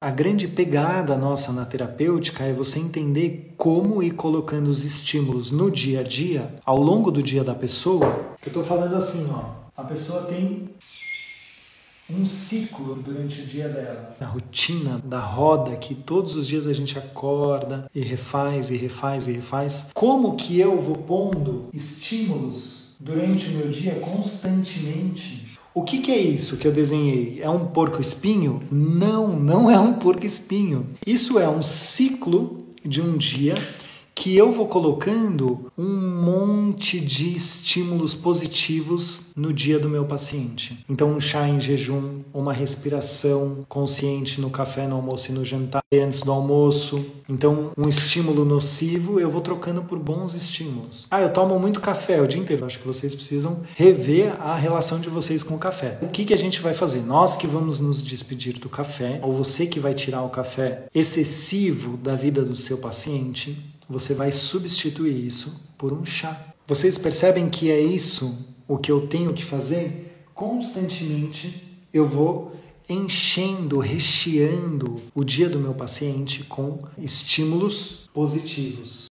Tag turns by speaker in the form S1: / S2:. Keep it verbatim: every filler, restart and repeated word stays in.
S1: A grande pegada nossa na terapêutica é você entender como ir colocando os estímulos no dia a dia, ao longo do dia da pessoa. Eu estou falando assim, ó, a pessoa tem um ciclo durante o dia dela. A rotina da roda que todos os dias a gente acorda e refaz, e refaz, e refaz. Como que eu vou pondo estímulos durante o meu dia constantemente? O que, que é isso que eu desenhei? É um porco-espinho? Não, não é um porco-espinho. Isso é um ciclo de um dia que eu vou colocando um monte de estímulos positivos no dia do meu paciente. Então, um chá em jejum, uma respiração consciente no café, no almoço e no jantar, antes do almoço. Então, um estímulo nocivo eu vou trocando por bons estímulos. Ah, eu tomo muito café o dia inteiro. Acho que vocês precisam rever a relação de vocês com o café. O que, que a gente vai fazer? Nós que vamos nos despedir do café, ou você que vai tirar o café excessivo da vida do seu paciente, você vai substituir isso por um chá. Vocês percebem que é isso o que eu tenho que fazer? Constantemente eu vou enchendo, recheando o dia do meu paciente com estímulos positivos.